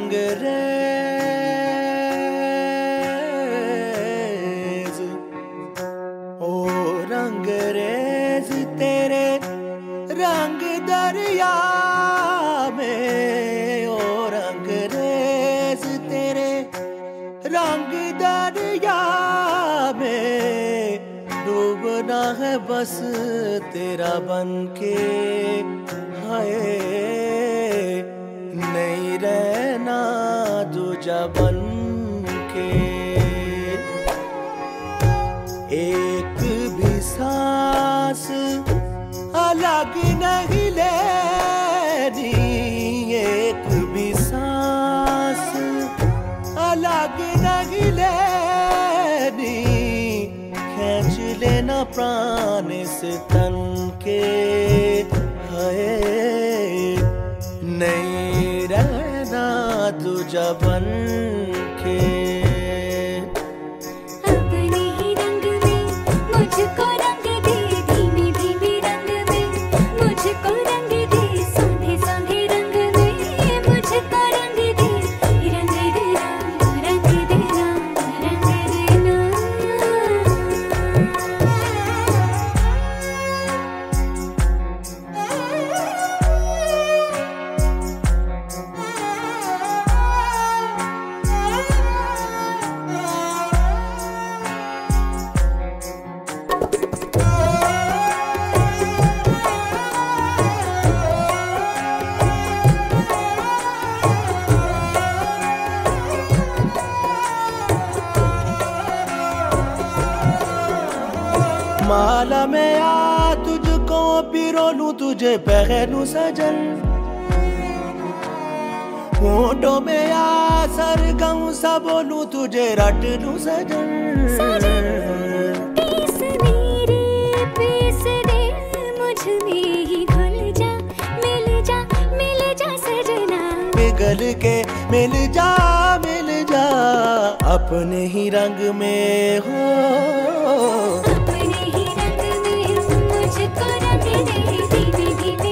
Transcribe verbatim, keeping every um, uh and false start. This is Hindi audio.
रंगरेज, ओ रंगरेज तेरे रंग दरिया में, ओ रंगरेज तेरे रंग दरिया में डूबना है बस तेरा बनके, हाय नहीं रहना दूजा बनके। एक भी सांस अलग नहीं लेनी, एक भी सांस अलग नहीं लेनी, खींच लेना प्राण से तन के, हाय नहीं रहना दूजा बनके। अपने ही रंग में मुझको रंग दे, धीमे धीमे रंग में मुझको रंग दे, संधे संधे रंग में मुझको रंग दे, रंग देना रंग देना रंग देना। माला में आ तुझको पिरो लूं, तुझे पहनूं सजन, होठों में आ सरगम सा बोलूं, तुझे रट लूं सजन। पीस मेरे पीस दे, मुझ में ही घुल जा, मिल जा मिल जा सजना, पिघल के मिल जा मिल जा अपने ही रंग में हो, अपने ही रंग में मुझको रंग दे, धीमे धीमे